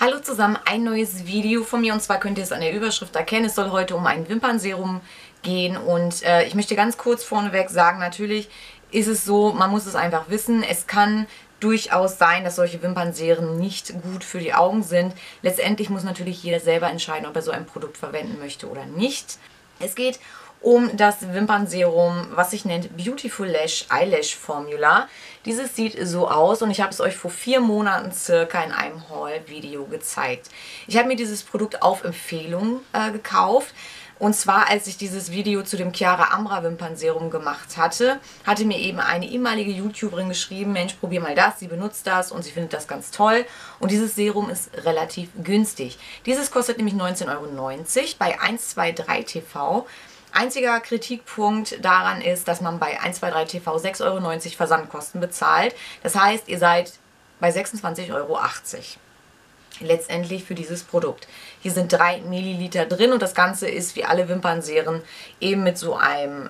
Hallo zusammen, ein neues Video von mir und zwar könnt ihr es an der Überschrift erkennen. Es soll heute um ein Wimpernserum gehen und ich möchte ganz kurz vorneweg sagen, natürlich ist es so, man muss es einfach wissen, es kann durchaus sein, dass solche Wimpernserien nicht gut für die Augen sind. Letztendlich muss natürlich jeder selber entscheiden, ob er so ein Produkt verwenden möchte oder nicht. Es geht um das Wimpernserum, was sich nennt Beautiful Lash Eyelash Formula. Dieses sieht so aus und ich habe es euch vor 4 Monaten circa in einem Haul-Video gezeigt. Ich habe mir dieses Produkt auf Empfehlung gekauft. Und zwar, als ich dieses Video zu dem Chiara Ambra Wimpernserum gemacht hatte, hatte mir eben eine ehemalige YouTuberin geschrieben, Mensch, probier mal das, sie benutzt das und sie findet das ganz toll. Und dieses Serum ist relativ günstig. Dieses kostet nämlich 19,90 € bei 123 TV. Einziger Kritikpunkt daran ist, dass man bei 123 TV 6,90 € Versandkosten bezahlt. Das heißt, ihr seid bei 26,80 € letztendlich für dieses Produkt. Hier sind 3 Milliliter drin und das Ganze ist wie alle Wimpernserien eben mit so einem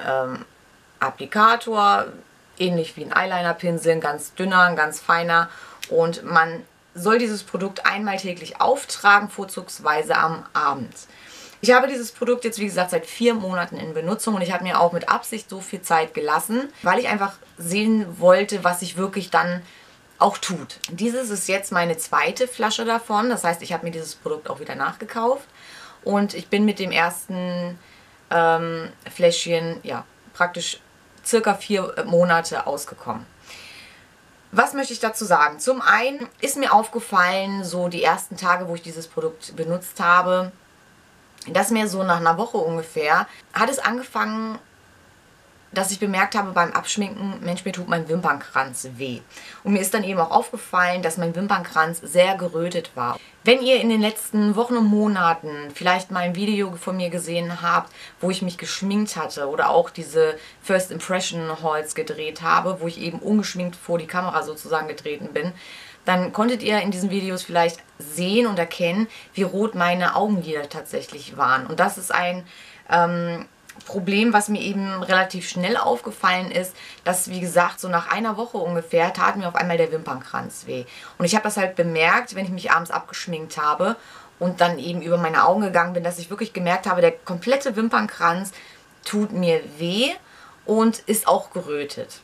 Applikator, ähnlich wie ein Eyeliner-Pinsel, ein ganz dünner, ein ganz feiner, und man soll dieses Produkt einmal täglich auftragen, vorzugsweise am Abend. Ich habe dieses Produkt jetzt, wie gesagt, seit 4 Monaten in Benutzung und ich habe mir auch mit Absicht so viel Zeit gelassen, weil ich einfach sehen wollte, was sich wirklich dann auch tut. Dieses ist jetzt meine zweite Flasche davon, das heißt, ich habe mir dieses Produkt auch wieder nachgekauft und ich bin mit dem ersten Fläschchen, ja, praktisch circa 4 Monate ausgekommen. Was möchte ich dazu sagen? Zum einen ist mir aufgefallen, so die ersten Tage, wo ich dieses Produkt benutzt habe, dass mir so nach einer Woche ungefähr hat es angefangen, dass ich bemerkt habe beim Abschminken, Mensch, mir tut mein Wimpernkranz weh. Und mir ist dann eben auch aufgefallen, dass mein Wimpernkranz sehr gerötet war. Wenn ihr in den letzten Wochen und Monaten vielleicht mal ein Video von mir gesehen habt, wo ich mich geschminkt hatte oder auch diese First Impression Hauls gedreht habe, wo ich eben ungeschminkt vor die Kamera sozusagen getreten bin, dann konntet ihr in diesen Videos vielleicht sehen und erkennen, wie rot meine Augenlider tatsächlich waren. Und das ist ein Problem, was mir eben relativ schnell aufgefallen ist, dass, wie gesagt, so nach einer Woche ungefähr tat mir auf einmal der Wimpernkranz weh. Und ich habe das halt bemerkt, wenn ich mich abends abgeschminkt habe und dann eben über meine Augen gegangen bin, dass ich wirklich gemerkt habe, der komplette Wimpernkranz tut mir weh und ist auch gerötet.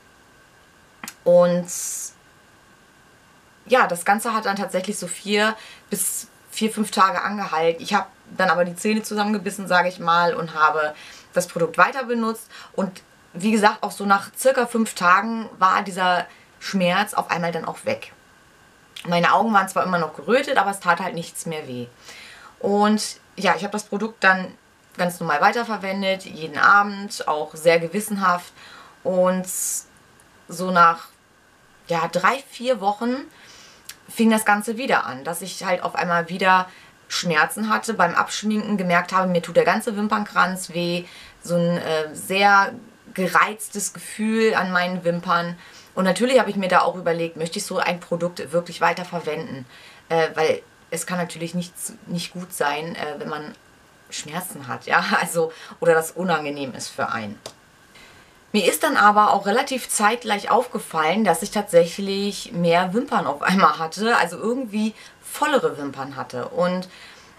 Und ja, das Ganze hat dann tatsächlich so 4 bis 5 Tage angehalten. Ich habe dann aber die Zähne zusammengebissen, sage ich mal, und habe das Produkt weiter benutzt. Und wie gesagt, auch so nach circa 5 Tagen war dieser Schmerz auf einmal dann auch weg. Meine Augen waren zwar immer noch gerötet, aber es tat halt nichts mehr weh. Und ja, ich habe das Produkt dann ganz normal weiterverwendet, jeden Abend, auch sehr gewissenhaft. Und so nach 3, 4 Wochen fing das Ganze wieder an, dass ich halt auf einmal wieder Schmerzen hatte beim Abschminken, gemerkt habe, mir tut der ganze Wimpernkranz weh, so ein sehr gereiztes Gefühl an meinen Wimpern. Und natürlich habe ich mir da auch überlegt, möchte ich so ein Produkt wirklich weiter verwenden, weil es kann natürlich nicht gut sein, wenn man Schmerzen hat, ja, also, oder das unangenehm ist für einen. Mir ist dann aber auch relativ zeitgleich aufgefallen, dass ich tatsächlich mehr Wimpern auf einmal hatte, also irgendwie vollere Wimpern hatte, und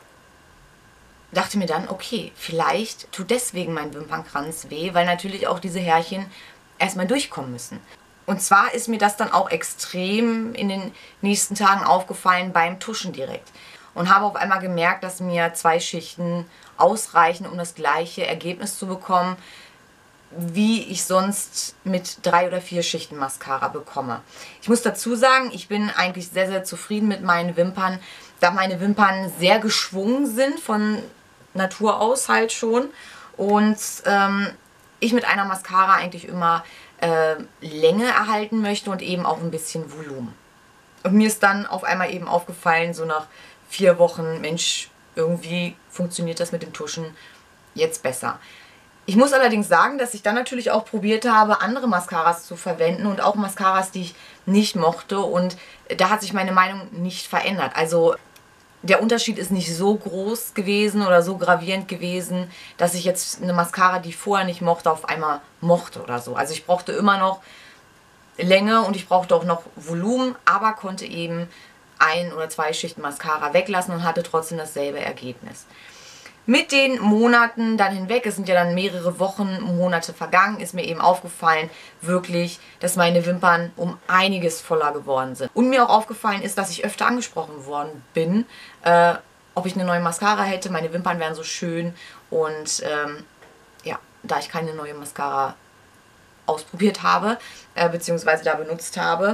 dachte mir dann, okay, vielleicht tut deswegen mein Wimpernkranz weh, weil natürlich auch diese Härchen erstmal durchkommen müssen. Und zwar ist mir das dann auch extrem in den nächsten Tagen aufgefallen beim Tuschen direkt. Und habe auf einmal gemerkt, dass mir 2 Schichten ausreichen, um das gleiche Ergebnis zu bekommen, wie ich sonst mit 3 oder 4 Schichten Mascara bekomme. Ich muss dazu sagen, ich bin eigentlich sehr, sehr zufrieden mit meinen Wimpern, da meine Wimpern sehr geschwungen sind, von Natur aus halt schon. Und ich mit einer Mascara eigentlich immer Länge erhalten möchte und eben auch ein bisschen Volumen. Und mir ist dann auf einmal eben aufgefallen, so nach 4 Wochen, Mensch, irgendwie funktioniert das mit dem Tuschen jetzt besser. Ich muss allerdings sagen, dass ich dann natürlich auch probiert habe, andere Mascaras zu verwenden und auch Mascaras, die ich nicht mochte, und da hat sich meine Meinung nicht verändert. Also der Unterschied ist nicht so groß gewesen oder so gravierend gewesen, dass ich jetzt eine Mascara, die ich vorher nicht mochte, auf einmal mochte oder so. Also ich brauchte immer noch Länge und ich brauchte auch noch Volumen, aber konnte eben 1 oder 2 Schichten Mascara weglassen und hatte trotzdem dasselbe Ergebnis. Mit den Monaten dann hinweg, es sind ja dann mehrere Wochen, Monate vergangen, ist mir eben aufgefallen, wirklich, dass meine Wimpern um einiges voller geworden sind. Und mir auch aufgefallen ist, dass ich öfter angesprochen worden bin, ob ich eine neue Mascara hätte. Meine Wimpern wären so schön und ja, da ich keine neue Mascara ausprobiert habe, beziehungsweise da benutzt habe,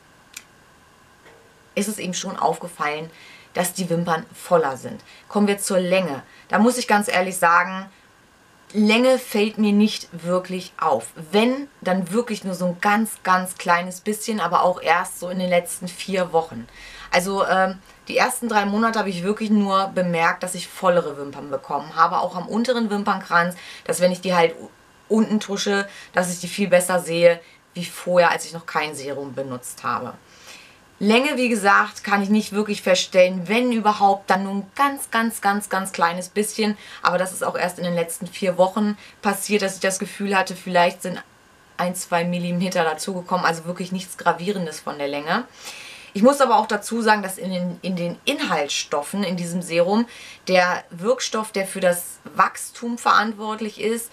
ist es eben schon aufgefallen, dass die Wimpern voller sind. Kommen wir zur Länge. Da muss ich ganz ehrlich sagen, Länge fällt mir nicht wirklich auf. Wenn, dann wirklich nur so ein ganz, ganz kleines bisschen, aber auch erst so in den letzten 4 Wochen. Also die ersten 3 Monate habe ich wirklich nur bemerkt, dass ich vollere Wimpern bekommen habe, auch am unteren Wimpernkranz, dass wenn ich die halt unten tusche, dass ich die viel besser sehe, wie vorher, als ich noch kein Serum benutzt habe. Länge, wie gesagt, kann ich nicht wirklich feststellen, wenn überhaupt, dann nur ein ganz, ganz, ganz, ganz kleines bisschen. Aber das ist auch erst in den letzten 4 Wochen passiert, dass ich das Gefühl hatte, vielleicht sind 1-2 Millimeter dazugekommen, also wirklich nichts Gravierendes von der Länge. Ich muss aber auch dazu sagen, dass in den Inhaltsstoffen in diesem Serum der Wirkstoff, der für das Wachstum verantwortlich ist,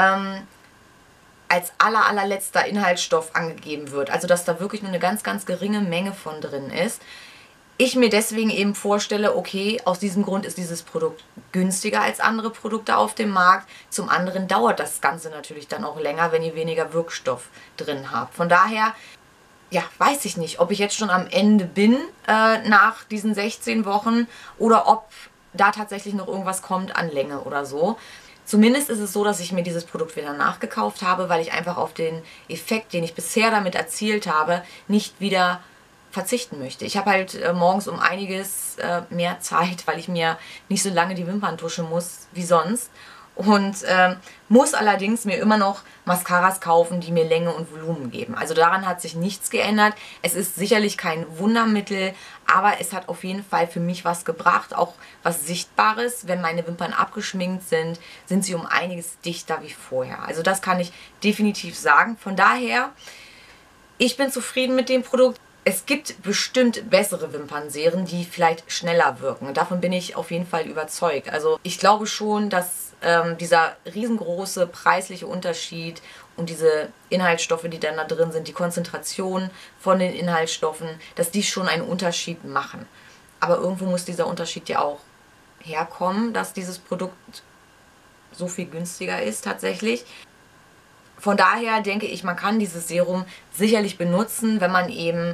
als allerletzter Inhaltsstoff angegeben wird. Also dass da wirklich nur eine ganz, ganz geringe Menge von drin ist. Ich mir deswegen eben vorstelle, okay, aus diesem Grund ist dieses Produkt günstiger als andere Produkte auf dem Markt. Zum anderen dauert das Ganze natürlich dann auch länger, wenn ihr weniger Wirkstoff drin habt. Von daher, ja, weiß ich nicht, ob ich jetzt schon am Ende bin nach diesen 16 Wochen oder ob da tatsächlich noch irgendwas kommt an Länge oder so. Zumindest ist es so, dass ich mir dieses Produkt wieder nachgekauft habe, weil ich einfach auf den Effekt, den ich bisher damit erzielt habe, nicht wieder verzichten möchte. Ich habe halt morgens um einiges mehr Zeit, weil ich mir nicht so lange die Wimpern tuschen muss wie sonst. Und muss allerdings mir immer noch Mascaras kaufen, die mir Länge und Volumen geben. Also daran hat sich nichts geändert. Es ist sicherlich kein Wundermittel, aber es hat auf jeden Fall für mich was gebracht, auch was Sichtbares. Wenn meine Wimpern abgeschminkt sind, sind sie um einiges dichter wie vorher. Also das kann ich definitiv sagen. Von daher, ich bin zufrieden mit dem Produkt. Es gibt bestimmt bessere Wimpernserien, die vielleicht schneller wirken. Davon bin ich auf jeden Fall überzeugt. Also ich glaube schon, dass dieser riesengroße preisliche Unterschied und diese Inhaltsstoffe, die dann da drin sind, die Konzentration von den Inhaltsstoffen, dass die schon einen Unterschied machen. Aber irgendwo muss dieser Unterschied ja auch herkommen, dass dieses Produkt so viel günstiger ist tatsächlich. Von daher denke ich, man kann dieses Serum sicherlich benutzen, wenn man eben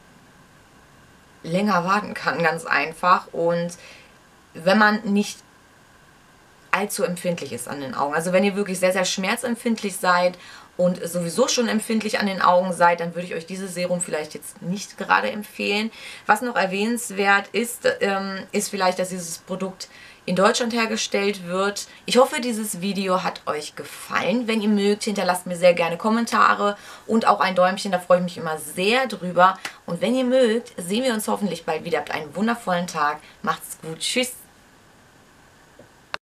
länger warten kann, ganz einfach. Und wenn man nicht allzu empfindlich ist an den Augen. Also wenn ihr wirklich sehr, sehr schmerzempfindlich seid und sowieso schon empfindlich an den Augen seid, dann würde ich euch dieses Serum vielleicht jetzt nicht gerade empfehlen. Was noch erwähnenswert ist, ist vielleicht, dass dieses Produkt in Deutschland hergestellt wird. Ich hoffe, dieses Video hat euch gefallen. Wenn ihr mögt, hinterlasst mir sehr gerne Kommentare und auch ein Däumchen, da freue ich mich immer sehr drüber. Und wenn ihr mögt, sehen wir uns hoffentlich bald wieder. Habt einen wundervollen Tag. Macht's gut. Tschüss.